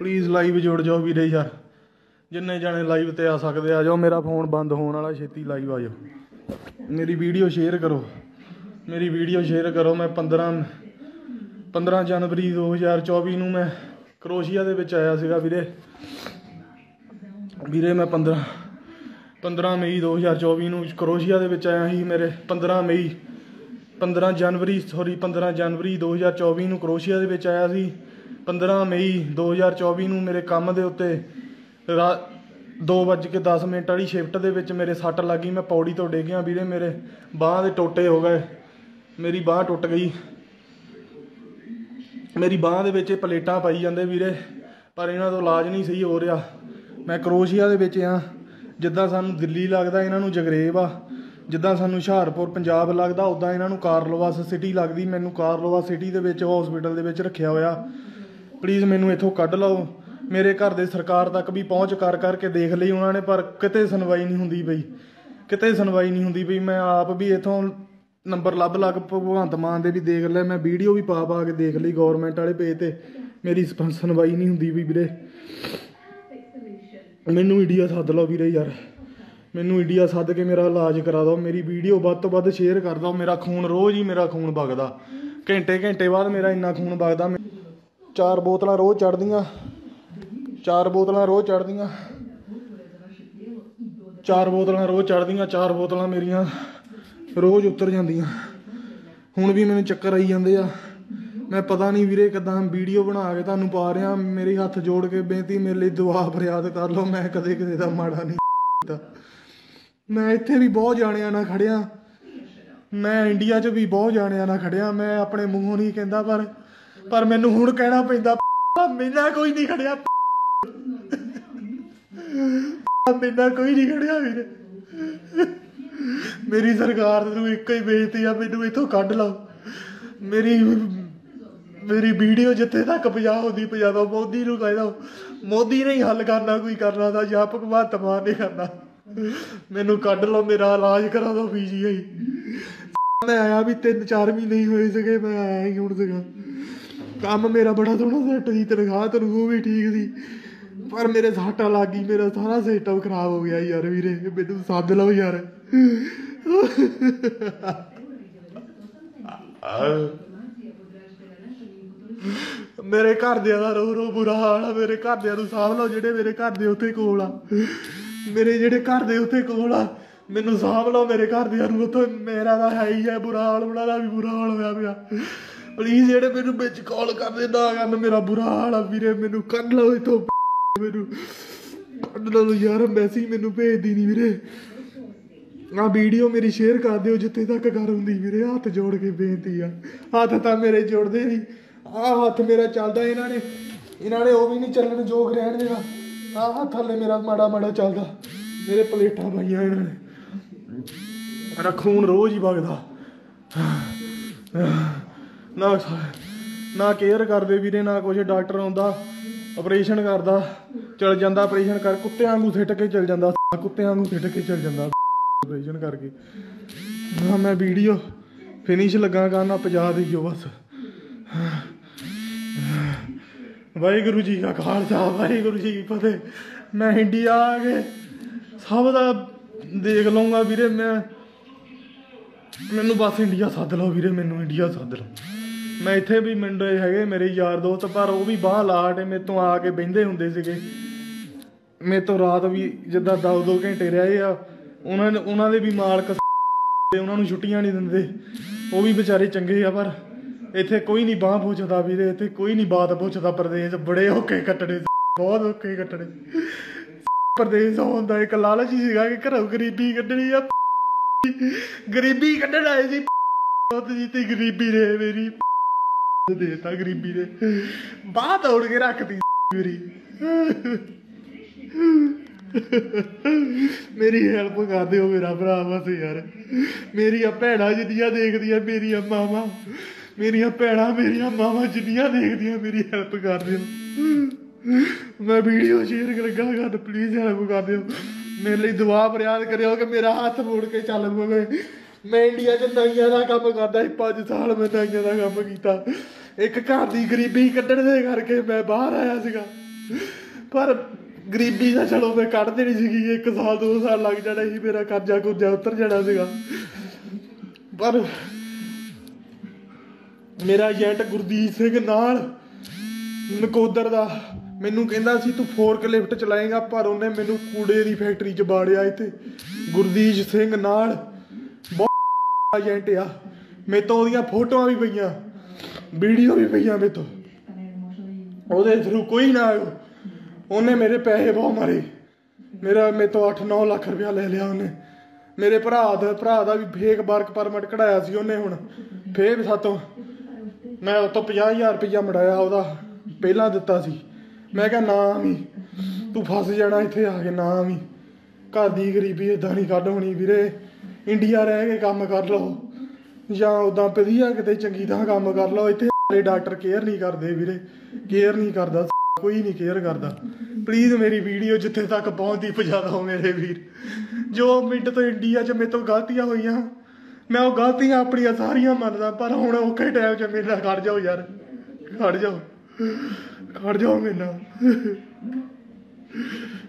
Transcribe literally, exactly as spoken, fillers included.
Please live जुड़ जाओ वीरे यार, जिन्ने जाने लाइव ते आ सकते आ जाओ। मेरा फोन बंद होने वाला, छेती लाइव आ जाओ। मेरी वीडियो शेयर करो, मेरी वीडियो शेयर करो। मैं पंद्रह पंद्रह जनवरी दो हज़ार चौबी नूं मैं क्रोशिया दे विच आया सीगा वीरे वीरे मैं पंद्रह पंद्रह मई दो हज़ार चौबी नूं क्रोशिया दे विच आया ही। मेरे पंद्रह मई पंद्रह जनवरी सॉरी पंद्रह जनवरी दो हज़ार चौबी नूं क्रोशिया दे विच आया सी। पंद्रह मई दो हज़ार चौबी नूं मेरे काम दे उत्ते रा दो बज के दस मिनट वाली शिफ्ट दे विच मेरे सੱਟ लग गई। मैं पौड़ी तो डिग गया वीरे, मेरे बांह दे टोटे हो गए, मेरी बांह टुट गई। मेरी बांह दे विच प्लेटां पाई जांदे वीरे, पर इन्हां तों इलाज नहीं सही हो रहा। मैं क्रोशिया दे विच आ, जिद्दां सानूं दिल्ली लगदा इन्हां नूं जगरेब आ, जिद्दां सानूं हुशियारपुर पंजाब लगदा उद्दां इन्हां नूं कारलोवास सिटी लगदी। मैनूं कारलोवास सिटी दे विच हॉस्पिटल दे विच रखिया होया। प्लीज़ मैनूं इत्थों कढ लओ। मेरे घर दे सरकार तक भी पहुँच कर करके देख लई उन्होंने, पर किते सुनवाई नहीं हुंदी पई, किते सुनवाई नहीं हुंदी पई। मैं आप भी इत्थों नंबर लभ लग भगवंत मान दे भी देख लिया, मैं वीडियो भी पा पा के देख ली गौरमेंट वाले पेज ते, मेरी सुनवाई नहीं हुंदी पई वीरे। मैनूं इंडिया सद लो वीरे यार, मैनूं इंडिया सद के मेरा इलाज करा दो। मेरी वीडियो वध तो वध शेयर कर दो। मेरा खून रोज़ ही मेरा खून वगदा, घंटे घंटे बाद मेरा इन्ना खून वगदा। चार बोतलां रोज़ चढ़दियां, चार बोतलां रोज़ चढ़दियां, चार बोतलां रोज़ चढ़दियां, चार बोतलां मेरियां रोज़ उतर जांदियां। हुण भी मैनूं चक्कर आई जांदे आ। मैं पता नहीं वीरे किद्दां वीडियो बना के तुहानूं पा रहा। मेरे हत्थ जोड़ के बेनती, मेरे लिए दुआ फरियाद कर लो। मैं कदे किसी दा माड़ा नहीं कीता। मैं इत्थे भी बहुत जाणियां नाल खड़िया, मैं इंडिया च भी बहुत जाणियां नाल खड़िया। मैं अपने मूँहों नहीं कहंदा, पर पर मैनूं हुण कहना पैंदा, मेरा कोई नहीं खड़िया, मेरा कोई नहीं खड़िया वीरे। मेरी सरकार नूं एक ही बेनती आ, मैनूं इत्थों कढ लो। मेरी मेरी वीडियो जिथे तक पहुँचा होंदी पहुँचा दो। मोदी नूं कह दो, मोदी ने ही हल करना, कोई करना था या भगवंत मान ने करना। मैनूं कढ लो, मेरा इलाज करा दो पी जी आई। मैं आया भी तीन चार महीने ही होए सीगे, मैं आया ही हुण सीगा। काम मेरा बड़ा सोहना सैट सी, तनखाह तनखूह भी ठीक सी, पर मेरे सੱਟ लग गई, मेरा सारा सिस्टम खराब हो गया यार वीरे। मैनूं सद लो यार। मेरे घरदियां दा रो रो बुरा हाल आ। मेरे घरदियां नूं साਂਭ लो, जिहड़े मेरे घर दे उत्थे कोल आ, मेरे जिहड़े घर दे उत्थे कोल आ, मैनूं साਂਭ लो मेरे घरदियां नूं। उत्थों मेरा तां है ही है बुरा हाल, उन्हां दा भी बुरा हाल होया पिया। प्लीज़ जिहड़े मैनूं विच कॉल करदे ना करन, मेरा बुरा हाल आ वीरे। मैनूं कढ लो इत्थों, मैनूं कढ लो यार। मैसेज मैनूं भेजदी नहीं वीरे। आ वीडियो मेरी शेयर कर दिओ जिथे तक कर हुंदी वीरे। हत्थ जोड़ के बेनती आ, हत्थ तां मेरे जुड़दे नहीं। आ हत्थ मेरा चलदा, इन्हां ने इन्हां ने वो भी नहीं चलन जोग रहण देना। आ हत्थ हल्ले मेरा माड़ा माड़ा चलदा, मेरे प्लेटां पाइयां इन्हां ने। मेरा खून रोज़ ही वगदा। ना ना केयर करदे वीरे, ना कुछ। डॉक्टर आउंदा, ऑपरेशन करदा, चल जांदा ऑपरेशन कर, कुत्ते वांगू सिट के चल जांदा, कुत्ते वांगू सिट के चल जांदा ऑपरेशन करके। हाँ मैं वीडियो फिनिश लगा करना, पजा दिओ बस। वाहिगुरू जी का खालसा, वाहिगुरू जी की फतेह। मैं इंडिया आ के सब दा देख लूँगा वीरे। मैं मैनूं बस इंडिया सद लो वीरे, मैनूं इंडिया सद लो। मैं इत्थे भी मुंडे हैगे मेरे यार दोस्त, पर वो भी बांह ला के मेरे तो आके बहिंदे हुंदे सीगे। मेरे तो रात भी जिद्दां दो दो घंटे रहे आ। उन्होंने उन्हों दे भी मालक उन्होंने छुट्टियां नहीं दिंदे, वो भी बेचारे चंगे आ। पर इत्थे कोई नहीं बांह पुछदा वीरे, इत्थे कोई नहीं बात पुछदा। प्रदेश बड़े औखे कट्टने, बहुत औखे कट्टने। प्रदेश होंदा एक लालच ही सीगा कि घरों गरीबी कड्ढनी आ, गरीबी कड्ढण आए सी। जीती गरीबी ने मेरी देता, गरीबी ने बांह तोड़ के रखती मेरी। मेरी हेल्प कर दिओ मेरा भरा बस यार। मेरिया भैनां जिन्नियां देखदियां, मेरिया मावां, मेरिया भैनां, मेरिया मावां जिन्नियां देखदियां, मेरी हेल्प कर दिओ। मैं वीडियो शेयर लगा कर, प्लीज़ हेल्प कर दिओ। मेरे लिए दुआ फरियाद करियो कि मेरा हाथ मोड़ के चल पवे। मैं इंडिया च नाइयां दा कम्म करदा सी, पांच साल मैं नाइयां दा कम्म कीता। एक घर दी गरीबी कड्ढण दे करके मैं बाहर आया सीगा। पर गरीबी का चलो मैं कढ़ देनी सी, एक साल दो साल लग जाना ही, मेरा कर्जा कुर्जा उतर जाना सीगा। पर मेरा एजेंट गुरदीप सिंह नाल नकोदर दा मैनू कहंदा सी तू फोर्क लिफ्ट चलाएगा, पर उन्हें मैनू कूड़े की फैक्ट्री च बाड़िया। इत्थे गुरदीप सिंह नाल बहुत एजेंट आ, मेरे तो ओदियां फोटोआं भी पईयां, वीडियो भी पईयां मेरे तो, ओहदे थ्रू कोई ना आयो। उन्हें मेरे पैसे बहुत मारे, मेरा मेरे तो अठ नौ लख रुपया ले लिया उन्हें। मेरे भरा दा भरा दा भी फेक वर्क परमिट कढ़ाया सी उन्हें, हुण फिर सातों मैं उस तो पचास हज़ार रुपया मड़ाया, ਉਹਦਾ ਪਹਿਲਾਂ ਦਿੱਤਾ ਸੀ। मैं क्या ना भी तू फस जाना इत्थे आके, ना भी घर की गरीबी इदां नहीं कड्ढ होनी वीरे। इंडिया रह के काम कर लो जां उदां वधिया किते चंगी तरह काम कर लो। इत्थे डॉक्टर केयर नहीं करते वीरे, केयर नहीं करता, कोई नहीं केयर करता। प्लीज़ मेरी वीडियो जिथे तक पहुँचती पहुँचा दो मेरे वीर। जो मिनट तो इंडिया च मेरे तो गलतियां हुई, मैं वो गलतियां अपनियां सारियां मनदा, पर हुण औखे टाइम च मेरे नाल खड़ जाओ यार, खड़ जाओ खड़ जाओ मेरे नाल।